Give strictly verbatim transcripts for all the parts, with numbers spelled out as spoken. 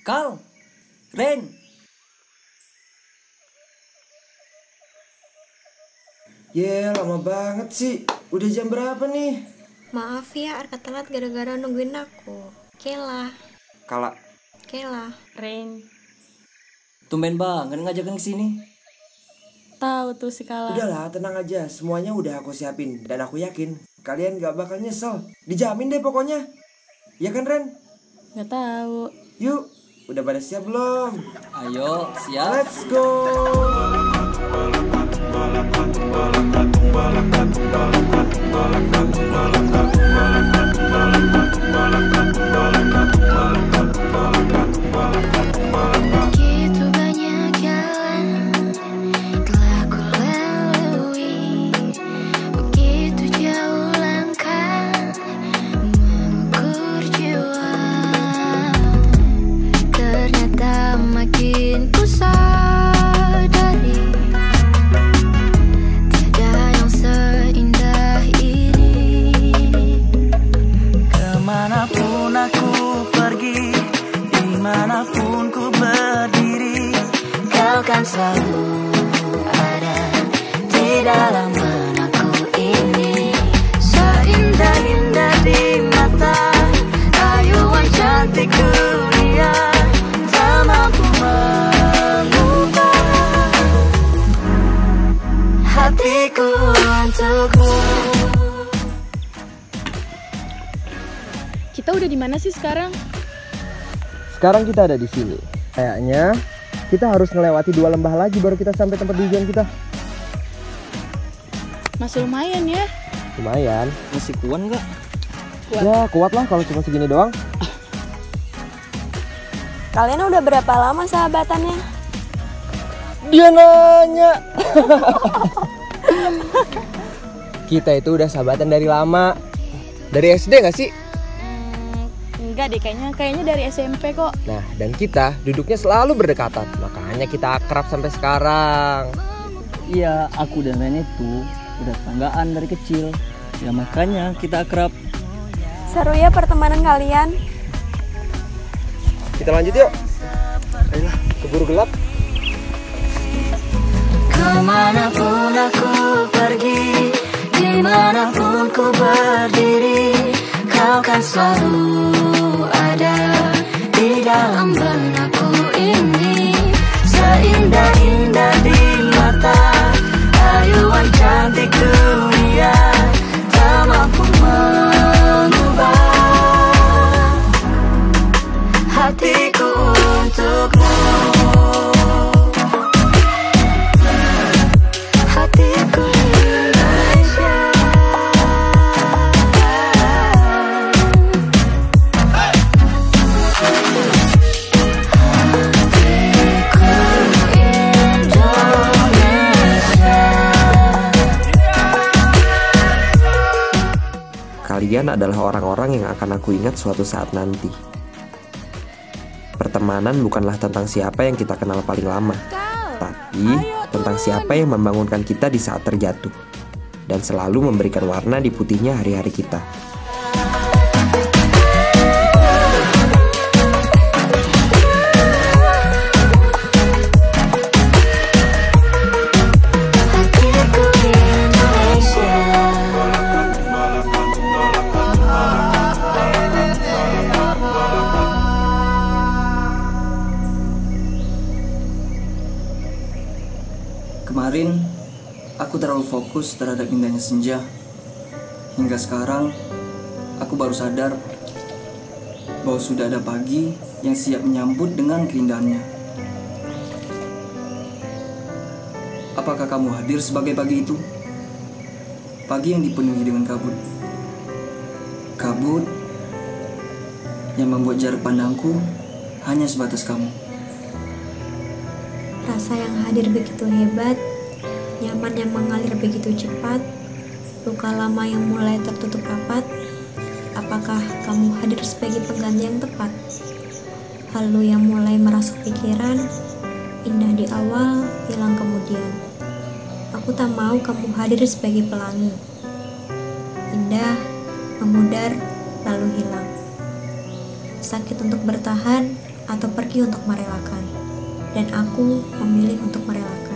Kal, Ren. Ye, lama banget sih. Udah jam berapa nih? Maaf ya, Arka telat gara-gara nungguin aku. Kela. Kala. Kela. Ren. Tumben banget ngajakin kesini. Tahu tuh si Kala. Udahlah, tenang aja. Semuanya udah aku siapin. Dan aku yakin kalian gak bakal nyesel. Dijamin deh pokoknya. Ya kan, Ren? Gak tahu. Yuk, udah pada siap belum? Ayo, siap. Let's go. Begitu banyak jalan telah ku lalui, begitu jauh langkah mengukur jiwa. Ternyata makin ku sadari tiada yang seindah ini. Kemanapun aku pergi, dimanapun ku berdiri, Kau kan selalu ada di dalam benakku ini. seindah-indah di mata, rayuan cantik dunia, tak mampu mengubah Hatiku untukmu. Kita udah di mana sih sekarang? Sekarang kita ada di sini. Kayaknya kita harus melewati dua lembah lagi baru kita sampai tempat tujuan kita. Masih lumayan ya. Lumayan. Masih kuat nggak? Kuat. Ya, kuat lah kalau cuma segini doang. Kalian udah berapa lama sahabatannya? Dia nanya. Kita itu udah sahabatan dari lama. Dari S D gak sih? Hmm, enggak deh, kayaknya kayaknya dari S M P kok. Nah, dan kita duduknya selalu berdekatan. Makanya kita akrab sampai sekarang. Iya, aku dan Ren itu udah tetanggaan dari kecil. Ya makanya kita akrab. Seru ya pertemanan kalian. Kita lanjut yuk. Ayolah, keburu gelap. Kemanapun aku pergi, dimanapun ku berdiri, kau kan selalu ada di dalam benakku ini. Seindah-indah di mata, rayuan cantik dunia, tak mampu mengubah hatiku untukmu. Hatiku Indonesia. Hatiku Indonesia. Kalian adalah orang-orang yang akan aku ingat suatu saat nanti. Pertemanan bukanlah tentang siapa yang kita kenal paling lama, tapi tentang siapa yang membangunkan kita di saat terjatuh dan selalu memberikan warna di putihnya hari-hari kita. Hatiku Indonesia. Kemarin, aku terlalu fokus terhadap indahnya senja. Hingga sekarang, aku baru sadar bahwa sudah ada pagi yang siap menyambut dengan keindahannya. Apakah kamu hadir sebagai pagi itu? Pagi yang dipenuhi dengan kabut. Kabut yang membuat jarak pandangku hanya sebatas kamu. Rasa yang hadir begitu hebat, nyaman yang mengalir begitu cepat, luka lama yang mulai tertutup rapat. Apakah kamu hadir sebagai pengganti yang tepat? Halu yang mulai merasuk pikiran, indah di awal, hilang kemudian. Aku tak mau kamu hadir sebagai pelangi. Indah, memudar, lalu hilang. Sakit untuk bertahan, atau pergi untuk merelakan, dan aku memilih untuk merelakan.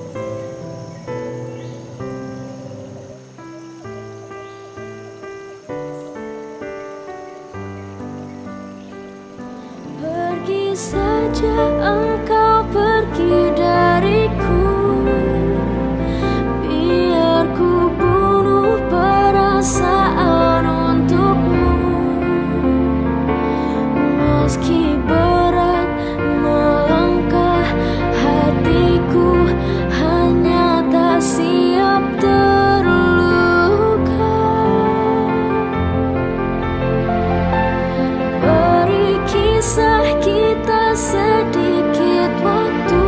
Pergi saja engkau, pergi dariku, biar ku bunuh perasaan untukmu. Meski berat melangkah, hatiku hanya tak siap terluka. Beri kisah kita sedikit waktu,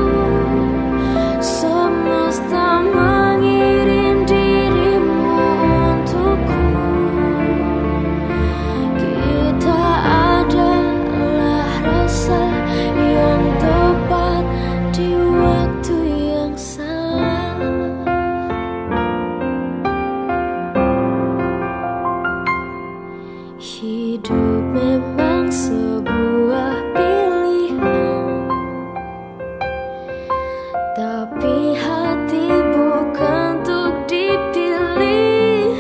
semesta mengirim dirimu untukku. Kita adalah rasa yang tepat di waktu yang salah. Hidup memang sebuah pilihan, tapi hati bukan untuk dipilih.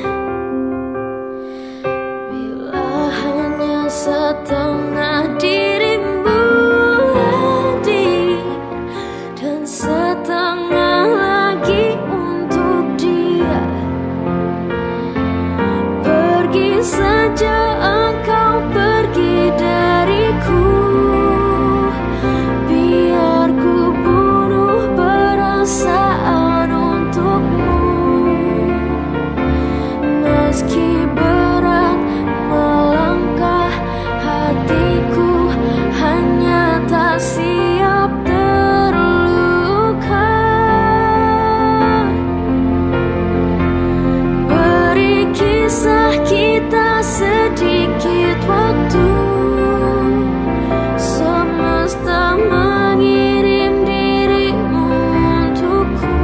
Bila hanya setengah dirimu hadir, dan setengah lagi untuk dia. Pergi saja engkau, pergi dariku, biar ku bunuh perasaan untukmu. Meski berat melangkah, hatiku hanya tak siap terluka. Beri kisah kita sedikit waktu, semesta mengirim dirimu untukku.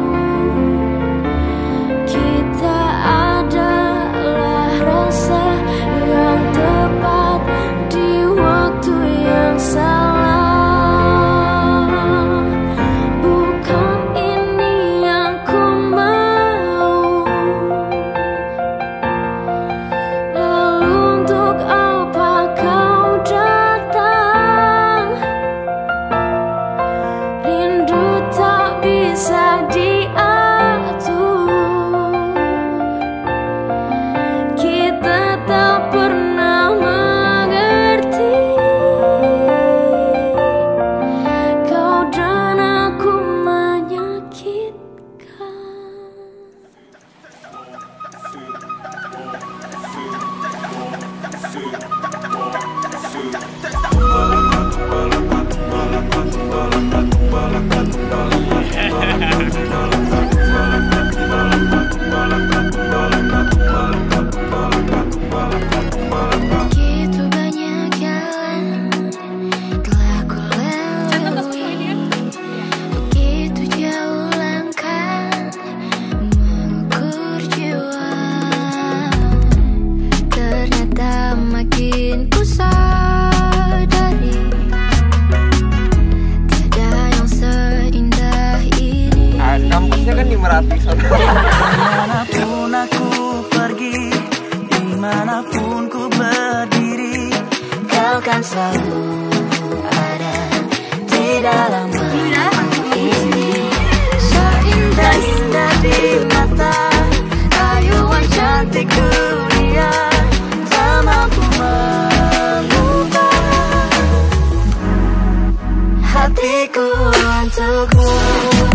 Kita adalah rasa yang tepat di waktu yang salah. Bukan ini yang ku mau, lalu untuk apa kau datang? Rindu tak bisa diatur, kita tak pernah mengerti. Kau dan aku menyakitkan. Begitu banyak jalan telah ku lalui, begitu jauh langkah mengukur jiwa. Ternyata makin ku sadari, tiada yang seindah ini. Kampusnya kan di Merapi sana. Dimanapun aku pergi, dimanapun ku berdiri, kau kan selalu ada di dalam hati ini. Seindah-indah di mata, rayuan cantik dunia tak mampu mengubah hatiku untukmu.